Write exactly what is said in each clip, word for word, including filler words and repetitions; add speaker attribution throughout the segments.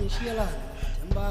Speaker 1: Sheila Jamba.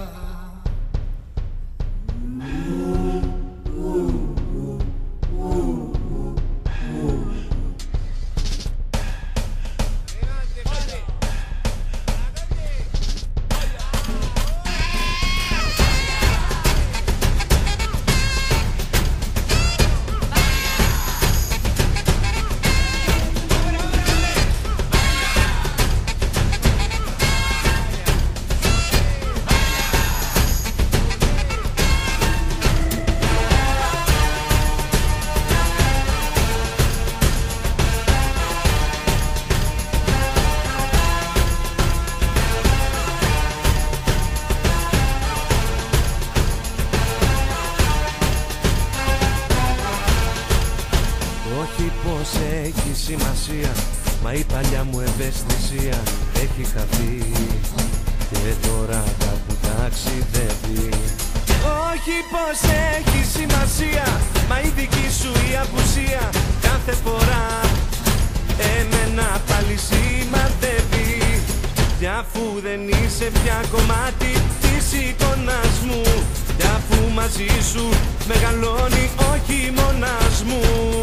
Speaker 2: Όχι πως έχει σημασία, μα η παλιά μου ευαισθησία έχει χαθεί και τώρα κάπου ταξιδεύει. Όχι πως έχει σημασία, μα η δική σου η απουσία κάθε φορά εμένα πάλι σημαδεύει. Κι αφού δεν είσαι πια κομμάτι της εικόνας μου, κι αφού μαζί σου μεγαλώνει ο χειμώνας μου,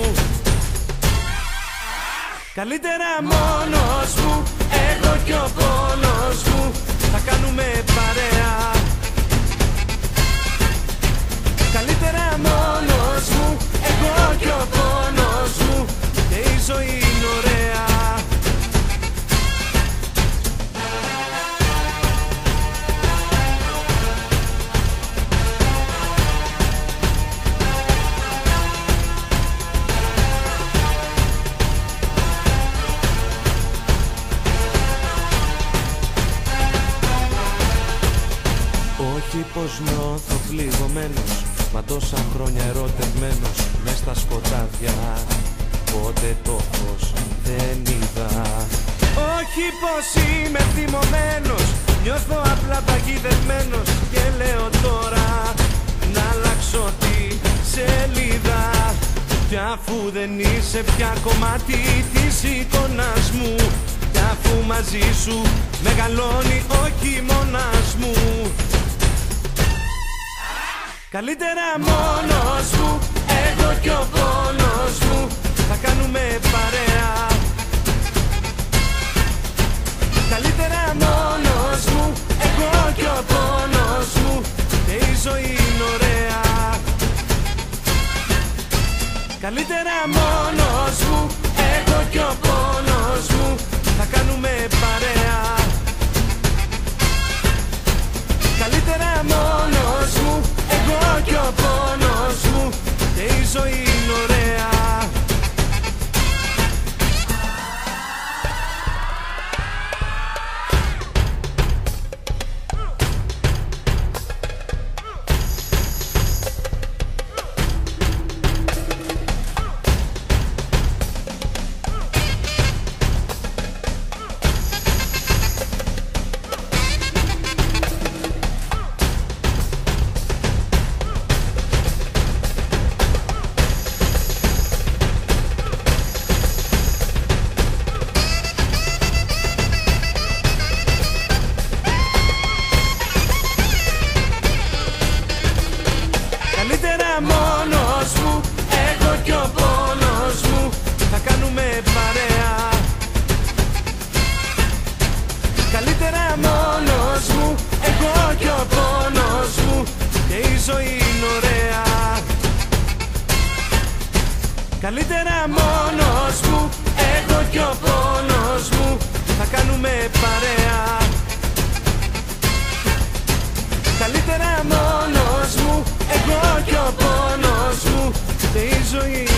Speaker 2: καλύτερα μόνος μου, εγώ κι ο πόνος μου θα κάνουμε παρέα. Καλύτερα μόνος μου, εγώ κι ο πόνος μου και η ζωή είναι ωραία. Όχι πως νιώθω πληγωμένος, μα τόσα χρόνια ερωτευμένος μες στα σκοτάδια ποτέ το φως δεν είδα. Όχι πως είμαι θυμωμένος, νιώθω απλά παγιδευμένος και λέω τώρα να αλλάξω τη σελίδα. Κι αφού δεν είσαι πια κομμάτι της εικόνας μου, κι αφού μαζί σου μεγαλώνει ο χειμώνας μου, καλύτερα μόνος μου, εγώ κι ο πόνος μου θα κάνουμε παρέα. Καλύτερα μόνος μου, εγώ κι ο πόνος μου και η ζωή είναι ωραία. Καλύτερα μόνος μου, εγώ κι ο πόνος μου θα κάνουμε παρέα. Καλύτερα μόνος μου, εγώ κι ο πόνος μου και η ζωή είναι ωραία. Καλύτερα μόνος μου, εγώ κι ο πόνος μου θα κάνουμε παρέα. Καλύτερα μόνος μου, εγώ κι ο πόνος μου και η ζωή είναι ωραία. Καλύτερα μόνος μου, εγώ κι ο πόνος μου θα κάνουμε παρέα. Καλύτερα μόνος μου, εγώ κι ο πόνος μου και η ζωή